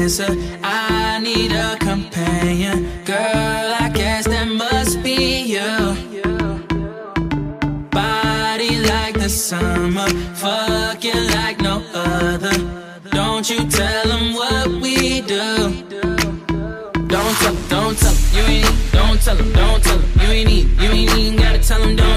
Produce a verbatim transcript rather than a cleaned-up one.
answer. I need a companion. Girl, I guess that must be you. Body like the summer, fucking like no other. Don't you tell them what we do. Don't tell them, don't tell them, you ain't need. Don't tell them, don't tell them, you ain't need. You ain't even gotta tell them, don't